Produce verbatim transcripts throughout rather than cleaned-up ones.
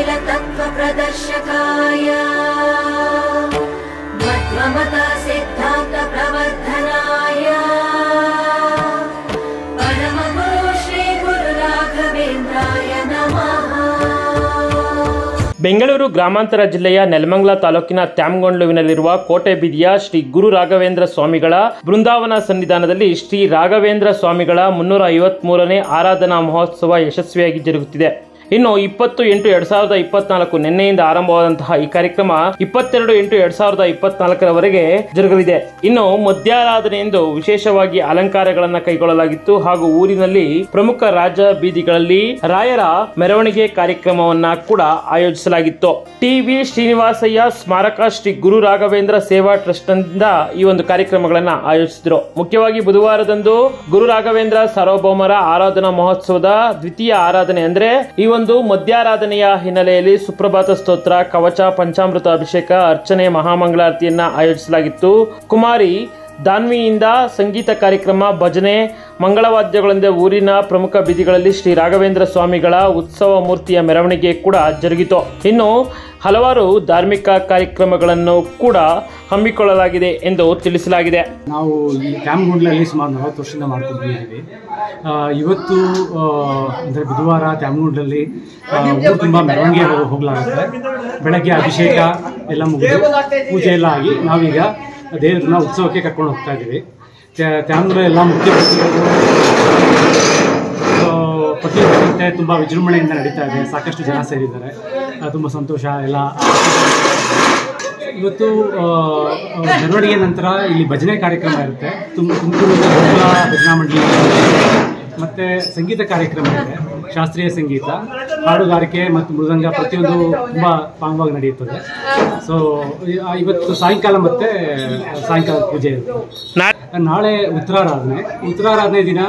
तत्त्वप्रदर्शकाय मध्वमता सिद्धान्त प्रवर्धनाय परमगुरु श्री गुरु राघवेन्द्राय नमः। ಬೆಂಗಳೂರು ಗ್ರಾಮಾಂತರ ಜಿಲ್ಲೆಯ ನೆಲಮಂಗಲ ತಾಲೂಕಿನ ತ್ಯಾಮಗೊಂಡ್ಲುವಿನಲ್ಲಿರುವ ಕೋಟೆ ಬೀದಿಯ ಶ್ರೀ ಗುರು ರಾಘವೇಂದ್ರ ಸ್ವಾಮಿಗಳ ಬೃಂದಾವನ ಸನ್ನಿಧಾನದಲ್ಲಿ ಶ್ರೀ ರಾಘವೇಂದ್ರ ಸ್ವಾಮಿಗಳ ಮುನ್ನೂರ ಐವತ್ತ್ ಮೂರನೇ ಆರಾಧನಾ ಮಹೋತ್ಸವ ಯಶಸ್ವಿಯಾಗಿ ಜರುಗುತ್ತಿದೆ. ಇನ್ನು ಇಪ್ಪತ್ತು ಎಂಟು ಎರಡ್ ಸಾವಿರದ ಇಪ್ಪತ್ನಾಲ್ಕು ನಿನ್ನೆಯಿಂದ ಆರಂಭವಾದಂತಹ ಈ ಕಾರ್ಯಕ್ರಮ ಇಪ್ಪತ್ತೆರಡು ಎಂಟು ಎರಡ್ ಸಾವಿರದ ಇಪ್ಪತ್ನಾಲ್ಕರವರೆಗೆ ಜರುಗಲಿದೆ. ಇನ್ನು ಮಧ್ಯಾರಾಧನೆಯೆಂದು ವಿಶೇಷವಾಗಿ ಅಲಂಕಾರಗಳನ್ನ ಕೈಗೊಳ್ಳಲಾಗಿತ್ತು ಹಾಗೂ ಊರಿನಲ್ಲಿ ಪ್ರಮುಖ ರಾಜ ಬೀದಿಗಳಲ್ಲಿ ರಾಯರ ಮೆರವಣಿಗೆ ಕಾರ್ಯಕ್ರಮವನ್ನ ಕೂಡ ಆಯೋಜಿಸಲಾಗಿತ್ತು. ಟಿ ವಿ ಶ್ರೀನಿವಾಸಯ್ಯ ಸ್ಮಾರಕ ಶ್ರೀ ಗುರು ರಾಘವೇಂದ್ರ ಸೇವಾ ಟ್ರಸ್ಟ್ ನಿಂದ ಈ ಒಂದು ಕಾರ್ಯಕ್ರಮಗಳನ್ನ ಆಯೋಜಿಸಿದ್ರು. ಮುಖ್ಯವಾಗಿ ಬುಧವಾರದಂದು ಗುರು ರಾಘವೇಂದ್ರ ಸಾರ್ವಭೌಮರ ಆರಾಧನಾ ಮಹೋತ್ಸವದ ದ್ವಿತೀಯ ಆರಾಧನೆ ಅಂದ್ರೆ ಈ ಒಂದು ಮಧ್ಯಾರಾಧನೆಯ ಹಿನ್ನೆಲೆಯಲ್ಲಿ ಸುಪ್ರಭಾತ ಸ್ತೋತ್ರ, ಕವಚ, ಪಂಚಾಮೃತ ಅಭಿಷೇಕ, ಅರ್ಚನೆ, ಮಹಾಮಂಗಳಾರತಿಯನ್ನ ಆಯೋಜಿಸಲಾಗಿತ್ತು. ಕುಮಾರಿ ದಾನ್ವಿಯಿಂದ ಸಂಗೀತ ಕಾರ್ಯಕ್ರಮ, ಭಜನೆ, ಮಂಗಳವಾದ್ಯಗಳೊಂದಿಗೆ ಊರಿನ ಪ್ರಮುಖ ಬೀದಿಗಳಲ್ಲಿ ಶ್ರೀ ರಾಘವೇಂದ್ರ ಸ್ವಾಮಿಗಳ ಉತ್ಸವ ಮೂರ್ತಿಯ ಮೆರವಣಿಗೆ ಕೂಡ ಜರುಗಿತು. ಇನ್ನು ಹಲವಾರು ಧಾರ್ಮಿಕ ಕಾರ್ಯಕ್ರಮಗಳನ್ನು ಕೂಡ ಹಮ್ಮಿಕೊಳ್ಳಲಾಗಿದೆ ಎಂದು ತಿಳಿಸಲಾಗಿದೆ. ನಾವು ಈ ತ್ಯಾಮಗೊಂಡ್ಲಲ್ಲಿ ಸುಮಾರು ನಲವತ್ತು ವರ್ಷದಿಂದ ಮಾಡ್ಕೊಂಡು ಬಂದಿದ್ದೀವಿ. ಇವತ್ತು ಅಂದರೆ ಬುಧವಾರ ತ್ಯಾಮಗೊಂಡ್ಲಲ್ಲಿ ಊರು ತುಂಬ ಮೆರವಣಿಗೆ ಹೋಗಲಾಗುತ್ತೆ. ಬೆಳಗ್ಗೆ ಅಭಿಷೇಕ ಎಲ್ಲ ಮುಗಿದು ಪೂಜೆ ಎಲ್ಲ ಆಗಿ ನಾವೀಗ ದೇವ್ರನ್ನ ಉತ್ಸವಕ್ಕೆ ಕರ್ಕೊಂಡು ಹೋಗ್ತಾ ಇದ್ದೀವಿ. ತ್ಯಾಮಗೊಂಡ್ಲ ಎಲ್ಲ ಮುಖ್ಯ ಪ್ರತಿಯೊಂದಂತೆ ತುಂಬ ವಿಜೃಂಭಣೆಯಿಂದ ನಡೀತಾ ಇದೆ. ಸಾಕಷ್ಟು ಜನ ಸೇರಿದ್ದಾರೆ, ತುಂಬ ಸಂತೋಷ ಎಲ್ಲ. ಇವತ್ತು ಮೆರವಣಿಗೆ ನಂತರ ಇಲ್ಲಿ ಭಜನೆ ಕಾರ್ಯಕ್ರಮ ಇರುತ್ತೆ. ತುಮ್ ತುಮಕೂರು ಭಜನಾ ಮಂಡಳಿ ಮತ್ತು ಸಂಗೀತ ಕಾರ್ಯಕ್ರಮ ಇದೆ. ಶಾಸ್ತ್ರೀಯ ಸಂಗೀತ, ಹಾಡುಗಾರಿಕೆ ಮತ್ತು ಮೃದಂಗ ಪ್ರತಿಯೊಂದು ತುಂಬ ಪಾಂಗವಾಗಿ ನಡೆಯುತ್ತದೆ. ಸೊ ಇವತ್ತು ಸಾಯಂಕಾಲ ಮತ್ತು ಸಾಯಂಕಾಲ ಪೂಜೆ ಇರುತ್ತೆ. ನಾಳೆ ಉತ್ತರಾರಾಧನೆ ಉತ್ತರಾರಾಧನೆ ದಿನ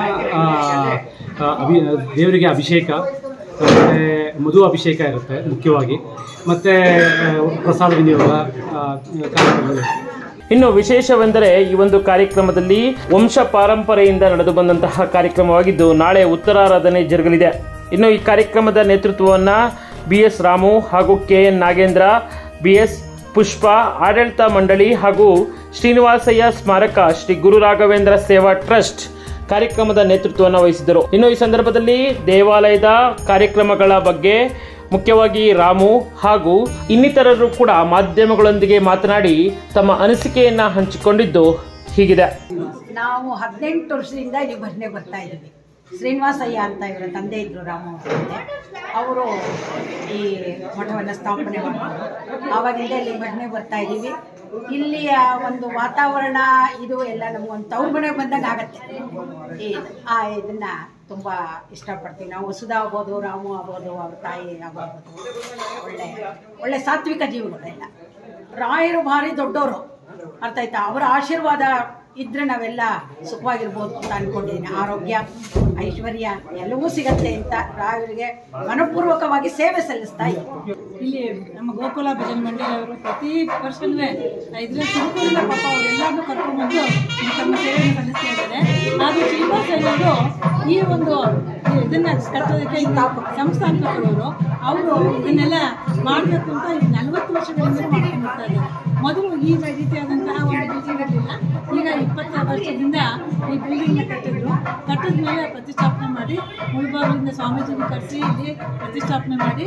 ಅಭಿ ದೇವರಿಗೆ ಅಭಿಷೇಕ ಮತ್ತು ಮಧು ಅಭಿಷೇಕ ಇರುತ್ತೆ ಮುಖ್ಯವಾಗಿ, ಮತ್ತು ಪ್ರಸಾದ ವಿನಿಯೋಗ ಕಾರ್ಯಕ್ರಮಗಳು. ಇನ್ನು ವಿಶೇಷವೆಂದರೆ ಈ ಒಂದು ಕಾರ್ಯಕ್ರಮದಲ್ಲಿ ವಂಶ ಪಾರಂಪರೆಯಿಂದ ನಡೆದು ಬಂದಂತಹ ಕಾರ್ಯಕ್ರಮವಾಗಿದ್ದು ನಾಳೆ ಉತ್ತರಾರಾಧನೆ ಜರುಗಲಿದೆ. ಇನ್ನು ಈ ಕಾರ್ಯಕ್ರಮದ ನೇತೃತ್ವವನ್ನು ಬಿ ಎಸ್ ರಾಮು ಹಾಗೂ K N Nagendra, B S Pushpa, ಆಡಳಿತ ಮಂಡಳಿ ಹಾಗೂ ಶ್ರೀನಿವಾಸಯ್ಯ ಸ್ಮಾರಕ ಶ್ರೀ ಗುರು ರಾಘವೇಂದ್ರ ಸೇವಾ ಟ್ರಸ್ಟ್ ಕಾರ್ಯಕ್ರಮದ ನೇತೃತ್ವವನ್ನು ವಹಿಸಿದರು. ಇನ್ನು ಈ ಸಂದರ್ಭದಲ್ಲಿ ದೇವಾಲಯದ ಕಾರ್ಯಕ್ರಮಗಳ ಬಗ್ಗೆ ಮುಖ್ಯವಾಗಿ ರಾಮು ಹಾಗೂ ಇನ್ನಿತರರು ಕೂಡ ಮಾಧ್ಯಮಗಳೊಂದಿಗೆ ಮಾತನಾಡಿ ತಮ್ಮ ಅನಿಸಿಕೆಯನ್ನ ಹಂಚಿಕೊಂಡಿದ್ದು ಹೀಗಿದೆ. ನಾವು ಹದಿನೆಂಟು ವರ್ಷದಿಂದ ಇಲ್ಲಿ ಭಜನೆ ಬರ್ತಾ ಇದ್ದೀವಿ. ಶ್ರೀನಿವಾಸಯ್ಯ ಅಂತ ಇವರ ತಂದೆ ಇದ್ದರು, ರಾಮು ತಂದೆ. ಅವರು ಈ ಮಠವನ್ನು ಸ್ಥಾಪನೆ ಮಾಡಿದ್ರು. ಆವಾಗಿಂದ ಇಲ್ಲಿ ಭಜನೆ ಬರ್ತಾ ಇದ್ದೀವಿ. ಇಲ್ಲಿಯ ಒಂದು ವಾತಾವರಣ ಇದು ಎಲ್ಲ ನಮಗೊಂದು ತವ್ರ ಮನೆಗೆ ಬಂದಂಗೆ ಆಗತ್ತೆ. ಈ ಆ ಇದನ್ನ ತುಂಬ ಇಷ್ಟಪಡ್ತೀವಿ ನಾವು. ವಸುಧಾ ಆಗ್ಬೋದು, ರಾಮು ಆಗ್ಬೋದು, ಅವ್ರ ತಾಯಿ ಆಗ್ಬೋದು, ಒಳ್ಳೆ ಒಳ್ಳೆ ಸಾತ್ವಿಕ ಜೀವಗಳೆಲ್ಲ. ರಾಯರು ಭಾರಿ ದೊಡ್ಡವರು, ಅರ್ಥ ಆಯ್ತಾ? ಅವರ ಆಶೀರ್ವಾದ ಇದ್ರೆ ನಾವೆಲ್ಲ ಸುಖವಾಗಿರ್ಬೋದು ಅಂತ ಅನ್ಕೊಂಡಿದ್ದೀನಿ. ಆರೋಗ್ಯ, ಐಶ್ವರ್ಯ ಎಲ್ಲವೂ ಸಿಗತ್ತೆ ಅಂತ ರಾಯರಿಗೆ ಮನಪೂರ್ವಕವಾಗಿ ಸೇವೆ ಸಲ್ಲಿಸ್ತಾ ಇದ್ದೀವಿ. ಇಲ್ಲಿ ನಮ್ಮ ಗೋಕುಲ ಭಜನ್ ಮಂಡಳಿಯವರು ಪ್ರತಿ ವರ್ಷವೂ ಇದ್ರೆ ತುಮಕೂರಿನ ಪಾಪ ಅವರೆಲ್ಲರೂ ಕರ್ಕೊಂಡ್ಬಂದು ತಮ್ಮ ಸೇವೆಯನ್ನು ಸಲ್ಲಿಸ್ತಾ ಇದ್ದಾರೆ. ಹಾಗೂ ಶ್ರೀನಿವಾಸಯ್ಯವರು ಈ ಒಂದು ಇದನ್ನ ಕಟ್ಟೋದಕ್ಕೆ ಸಂಸ್ಥಾಪಕರು ಅವರು ಇದನ್ನೆಲ್ಲ ಮಾಡಬೇಕು ಅಂತ ನಲವತ್ತು ವರ್ಷಗಳಿಂದ ಮಾಡ್ಕೊಂಡು ಬರ್ತಾ ಇದ್ದಾರೆ. ಮೊದಲು ಈ ರೀತಿಯಾದಂತಹ ಒಂದು ಬಿಲ್ಡಿಂಗ್ ಇರಲಿಲ್ಲ. ಈಗ ಇಪ್ಪತ್ತು ವರ್ಷದಿಂದ ಈ ಬಿಲ್ಡಿಂಗ್ನ ಕಟ್ಟಿದ್ರು. ಕಟ್ಟಿದ ಮೇಲೆ ಪ್ರತಿಷ್ಠಾಪನೆ ಮಾಡಿ ಮುಳುಬಾಗಿಲಿಂದ ಸ್ವಾಮೀಜಿನ ಕಟ್ಟಿ ಇಲ್ಲಿ ಪ್ರತಿಷ್ಠಾಪನೆ ಮಾಡಿ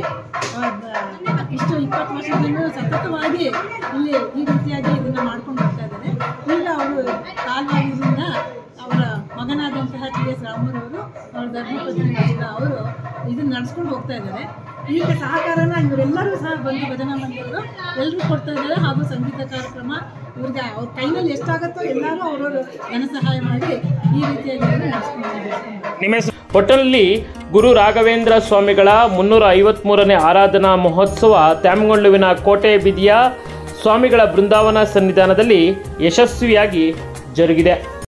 ಇಷ್ಟು ಇಪ್ಪತ್ತು ವರ್ಷದಿಂದ ಸತತವಾಗಿ ಇಲ್ಲಿ ಈ ರೀತಿಯಾಗಿ ಇದನ್ನು ಮಾಡ್ಕೊಂಡು ಹೋಗ್ತಾ ಇದ್ದಾರೆ. ಈಗ ಅವರು ಕಾಲವಾಗುವುದರಿಂದ ಅವರ ಮಗನಾದಂತಹ ಟಿ ಎಸ್ ರಾಮರವರು ಅವರ ಧರ್ಮಪತ್ನಿ ಅವರು ಇದನ್ನು ನಡೆಸ್ಕೊಂಡು ಹೋಗ್ತಾ ಇದ್ದಾರೆ. ಈಗ ಸಹಕಾರನ ಇವರೆಲ್ಲರೂ ಸಹ ಬಂದು ಭಜನಾ ಮಂಡಳಿಯವರು ಎಲ್ಲರೂ ಕೊಡ್ತಾ ಇದ್ದಾರೆ. ಹಾಗೂ ಸಂಗೀತ ಕಾರ್ಯಕ್ರಮ ಇವ್ರಿಗೆ ಅವ್ರ ಕೈನಲ್ಲಿ ಎಷ್ಟಾಗತ್ತೋ ಎಲ್ಲರೂ ಅವರವರು ಧನ ಸಹಾಯ ಮಾಡಿ ಈ ರೀತಿಯಾಗಿ ನಡೆಸ್ಕೊಂಡು. ಒಟ್ಟಿನಲ್ಲಿ ಗುರು ರಾಘವೇಂದ್ರ ಸ್ವಾಮಿಗಳ ಮುನ್ನೂರ ಐವತ್ತ್ ಮೂರನೇ ಆರಾಧನಾ ಮಹೋತ್ಸವ ತ್ಯಾಮಗೊಂಡ್ಲುವಿನ ಕೋಟೆ ಬೀದಿಯ ಸ್ವಾಮಿಗಳ ಬೃಂದಾವನ ಸನ್ನಿಧಾನದಲ್ಲಿ ಯಶಸ್ವಿಯಾಗಿ ಜರುಗಿದೆ.